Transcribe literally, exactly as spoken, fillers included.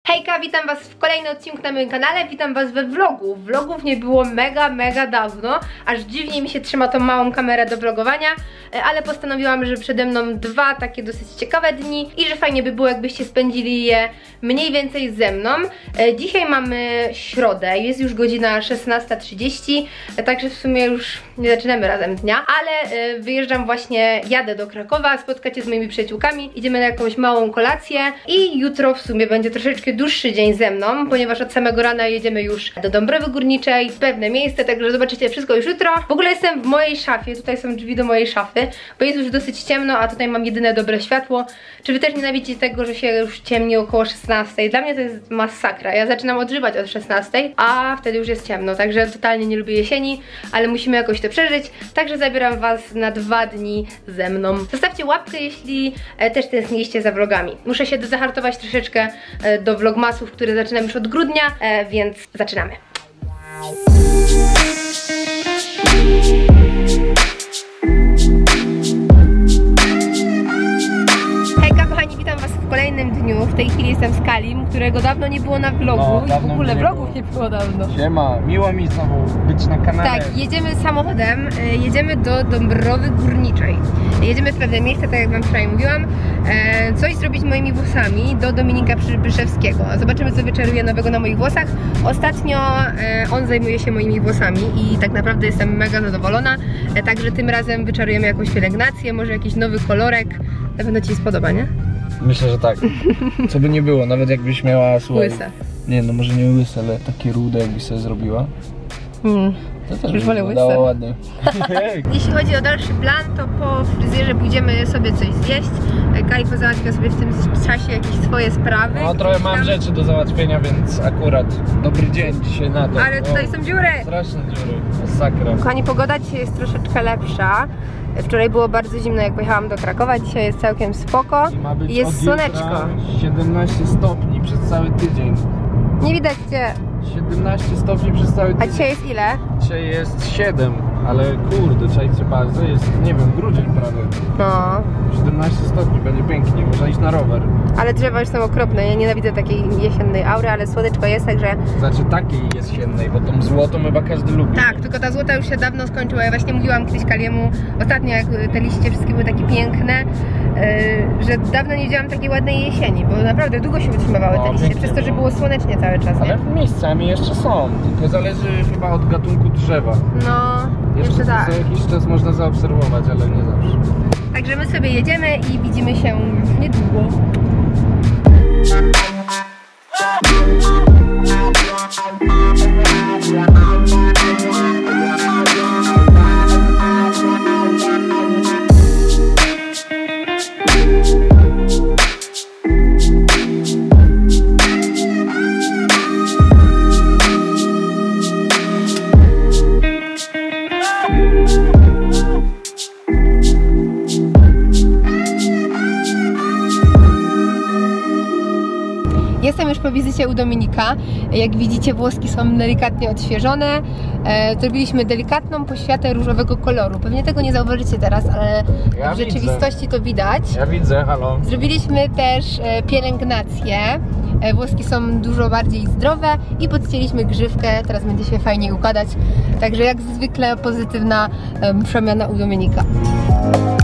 Hejka, witam was w kolejnym odcinku na moim kanale, witam was we vlogu. Vlogów nie było mega, mega dawno, aż dziwnie mi się trzyma tą małą kamerę do vlogowania, ale postanowiłam, że przede mną dwa takie dosyć ciekawe dni i że fajnie by było, jakbyście spędzili je mniej więcej ze mną. Dzisiaj mamy środę, jest już godzina szesnasta trzydzieści, także w sumie już nie zaczynamy razem dnia, ale wyjeżdżam właśnie, jadę do Krakowa, spotkać się z moimi przyjaciółkami, idziemy na jakąś małą kolację i jutro w sumie będzie troszeczkę dłuższy dzień ze mną, ponieważ od samego rana jedziemy już do Dąbrowy Górniczej, w pewne miejsce, także zobaczycie wszystko już jutro. W ogóle jestem w mojej szafie, tutaj są drzwi do mojej szafy, bo jest już dosyć ciemno, a tutaj mam jedyne dobre światło. Czy wy też nienawidzicie tego, że się już ciemni około szesnastej? Dla mnie to jest masakra, ja zaczynam odżywać od szesnastej, a wtedy już jest ciemno, także totalnie nie lubię jesieni, ale musimy jakoś to przeżyć, także zabieram was na dwa dni ze mną. Zostawcie łapkę, jeśli e, też tęskniliście za vlogami. Muszę się zahartować troszeczkę e, do vlogmasów, które zaczynam już od grudnia, e, więc zaczynamy. Hejka kochani, witam was w kolejnym dniu. W tej chwili jestem z Kalim, którego dawno nie było na vlogu. No, i w ogóle nie vlogów było. nie było dawno. Siema, miło mi znowu być na kanale. Tak, jedziemy samochodem, jedziemy do Dąbrowy Górniczej. Jedziemy w pewne miejsce, tak jak wam wczoraj mówiłam, e, coś zrobić moimi włosami do Dominika Przybyszewskiego. Zobaczymy, co wyczaruje nowego na moich włosach. Ostatnio e, on zajmuje się moimi włosami i tak naprawdę jestem mega zadowolona. E, także tym razem wyczarujemy jakąś pielęgnację, może jakiś nowy kolorek. Na pewno ci się spodoba, nie? Myślę, że tak. Co by nie było, nawet jakbyś miała, słuchaj, łyse. Nie, no może nie łyse, ale takie rude jakbyś sobie zrobiła. Hmm. To też już wolę łyse. Ładnie. Jeśli chodzi o dalszy plan, to po fryzjerze pójdziemy sobie coś zjeść. Kajko załatwia sobie w tym czasie jakieś swoje sprawy. No trochę mam rzeczy do załatwienia, więc akurat dobry dzień dzisiaj na to. Ale tutaj o, są dziury. Straszne dziury, masakra. Kochani, pogoda dzisiaj jest troszeczkę lepsza. Wczoraj było bardzo zimno, jak pojechałam do Krakowa, dzisiaj jest całkiem spoko. I ma być jest słoneczko. siedemnaście stopni przez cały tydzień. Nie widać gdzie. siedemnaście stopni przez cały tydzień. A dzisiaj jest ile? Dzisiaj jest siedem, ale kurde, czajcie bardzo, jest, nie wiem, grudzień prawie. No. siedemnaście stopni, będzie pięknie, można iść na rower. Ale drzewa już są okropne, ja nienawidzę takiej jesiennej aury, ale słoneczko jest, także... Znaczy takiej jesiennej, bo tą złotą chyba każdy lubi. Tak, tylko ta złota już się dawno skończyła, ja właśnie mówiłam kiedyś Kaliemu, ostatnio jak te liście wszystkie były takie piękne, yy, że dawno nie widziałam takiej ładnej jesieni, bo naprawdę długo się utrzymywały te liście, przez to, że było słonecznie cały czas, nie? Ale miejscami jeszcze są, tylko zależy chyba od gatunku drzewa. No, jeszcze, jeszcze tak. Za jakiś czas można zaobserwować, ale nie zawsze. Także my sobie jedziemy i widzimy się niedługo. Jestem już po wizycie u Dominika. Jak widzicie, włoski są delikatnie odświeżone. E, zrobiliśmy delikatną poświatę różowego koloru. Pewnie tego nie zauważycie teraz, ale ja w rzeczywistości widzę. to widać. Ja widzę, halo. Zrobiliśmy też e, pielęgnację. E, włoski są dużo bardziej zdrowe i podcięliśmy grzywkę. Teraz będzie się fajnie układać. Także jak zwykle pozytywna e, przemiana u Dominika.